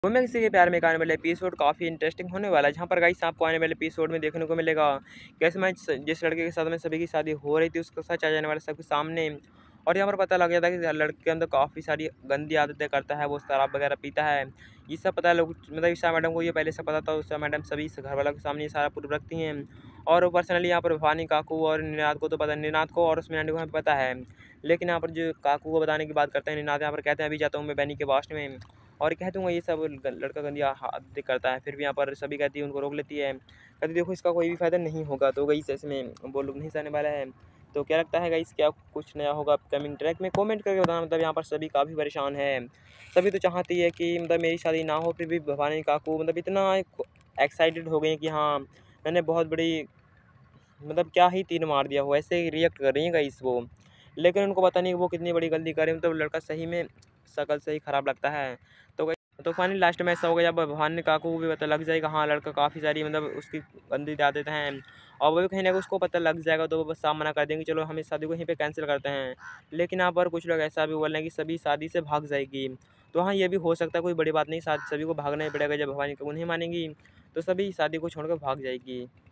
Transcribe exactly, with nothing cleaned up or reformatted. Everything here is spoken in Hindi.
मैं किसी के प्यार में एक आने वाला एपिसोड काफ़ी इंटरेस्टिंग होने वाला है, जहाँ पर गाइस आपको आने वाले एपिसोड में देखने को मिलेगा कैसे मैं जिस लड़के के साथ में सभी की शादी हो रही थी उसका सच आ जाने वाला सबके सामने। और यहाँ पर पता लग गया था कि लड़के के अंदर काफ़ी सारी गंदी आदतें करता है, वो शराब वगैरह पीता है। ये सब पता लोग मतलब ईशा मैडम को ये पहले से पता था। ईशा मैडम सभी घर वालों के सामने ये सारा प्रूफ रखती हैं। और पर्सनली यहाँ पर भवानी काकू और निनाद को तो पता निनाद को और उसमें आंटी को पता है, लेकिन यहाँ पर जो काकू को बताने की बात करते हैं निनाद यहाँ पर कहते हैं अभी जाता हूँ मैं बैनी के वास्ट में और कह दूँगा ये सब लड़का गंदी आदतें करता है। फिर भी यहाँ पर सभी कहती है उनको रोक लेती है, कहती देखो इसका कोई भी फ़ायदा नहीं होगा। तो गाइस इसमें वो लोग नहीं सहने वाला है। तो क्या लगता है गाइस क्या कुछ नया होगा कमिंग ट्रैक में? कमेंट करके बताना। मतलब यहाँ पर सभी काफ़ी परेशान है। सभी तो चाहती है कि मतलब मेरी शादी ना हो, फिर भी भवानी काकू मतलब इतना एक्साइटेड हो गई हैं कि हाँ मैंने बहुत बड़ी मतलब क्या ही तीर मार दिया हो, ऐसे ही रिएक्ट कर रही हैं गाइस वो। लेकिन उनको पता नहीं वो कितनी बड़ी गलती करे, मतलब लड़का सही में शक्ल से ही ख़राब लगता है। तो गाइस तो फाइनली लास्ट में ऐसा होगा जब भवानी काकू को भी पता लग जाएगा हाँ लड़का काफ़ी सारी मतलब उसकी गंदी आदतें हैं और वो भी कहीं ना कहीं उसको पता लग जाएगा, तो वो बस साफ मना कर देंगे चलो हम इस शादी को यहीं पे कैंसिल करते हैं। लेकिन यहाँ पर कुछ लोग ऐसा भी बोल रहे हैं कि सभी शादी से भाग जाएगी। तो हाँ ये भी हो सकता है, कोई बड़ी बात नहीं, शादी सभी को भागना ही पड़ेगा। जब भवानी काकू नहीं मानेंगी तो सभी शादी को छोड़कर भाग जाएगी।